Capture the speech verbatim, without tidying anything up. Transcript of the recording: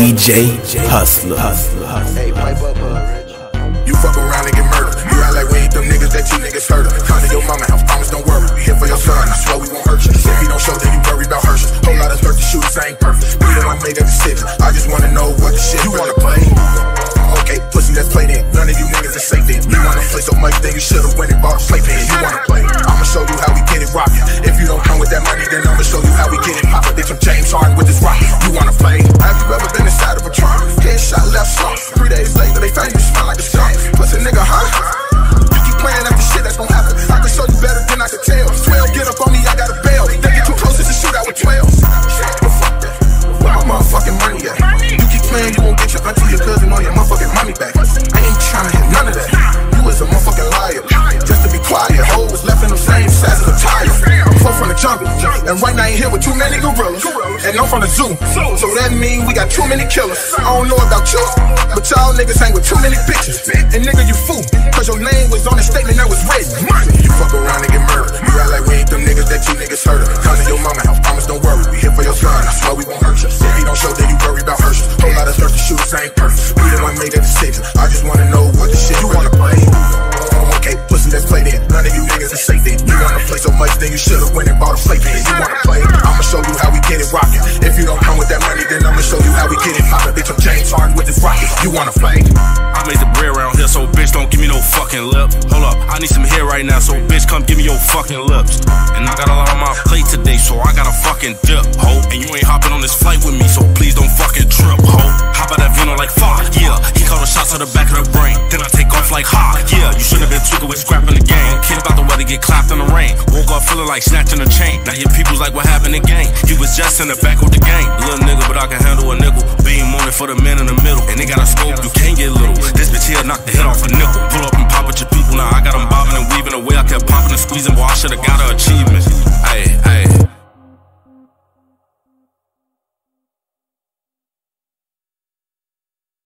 B J Hustler. Hey, pipe up, you fuck around and get murdered. You act like we ain't them niggas that you niggas heard of. Come to your mama house, promise don't worry. We here for your son, I swear we won't hurt you. If he don't show, then you worry about Hershey. Whole lot of thirsty shooters ain't perfect. We don't make that decision. I just wanna know what the shit you wanna play. Okay, pussy, let's play then. None of you niggas is safe then. You wanna play so much, then you should've went and bought a playpen. You wanna play? I'ma show you how we get it rockin'. If you don't come with that money, then I'ma show you how we get it poppin'. Bitch, I'm James Harden with this rocket. You wanna play? Have you ever been inside of a trunk? Headshot left slump. Three days later, they found you smell like a skunk. Pussy nigga, huh? You keep playing after shit that's gon' happen. I can show you better than I can tell. twelve, get up on me, I got a bail. They get too close, it's a shootout with twelve. But fuck that. Where my motherfucking money at? You keep playing, you won't get your auntie, your cousin, or your motherfucking mommy back. I ain't tryna hit none of that. You is a motherfucking liar. Just to be quiet, hoe was left in the same size as a tire. I'm full from the jungle, and right now I ain't here with too many gorillas. And I'm from the zoo, so that mean we got too many killers. I don't know about you, but y'all niggas hang with too many bitches. And nigga, you fool, cause your name was on the statement that was written. You fuck around and get murdered. You act like we ain't them niggas that you niggas heard of. Come to your mama house, promise don't worry. We here for your son, I swear we won't hurt you. If he don't show, then you worry about Hershey. Whole lot of thirsty shooters ain't perfect. We the one made that decision. I just wanna know what the shit you wanna play. Okay, pussy, let's play then. None of you niggas is safe then. You wanna play so much, then you should've went and bought a playpen. You wanna play? I'ma show you how we get it rockin'. If you don't come with that money, then I'ma show you how we get it poppin'. Bitch, I'm James Harden with this rocket. You wanna play? I made the bread around here, so bitch don't give me no fucking lip. Hold up, I need some hair right now, so bitch come give me your fucking lips. And I got a lot on my plate today, so I got a fucking dip, ho. And you ain't hopping on this flight with me, so please don't fucking trip, ho. Hop out that Vino like fuck, yeah. He called a shot to the back of the brain, then I take off like ha, yeah. You should've been tweaking with scrapping the game. Kid about the weather get clapped in the rain. Woke up feeling like snatching a chain. Now your people's like, what happened again? You was just in the back of the game. Little nigga, but I can handle a nickel. Beam on it for the men in the middle. And they got a scope, you can't get little. This bitch here knocked the head off a nickel. Pull up and pop with your people, now I got them bobbing and weaving. The way I kept popping and squeezing, boy, I should've got an achievement.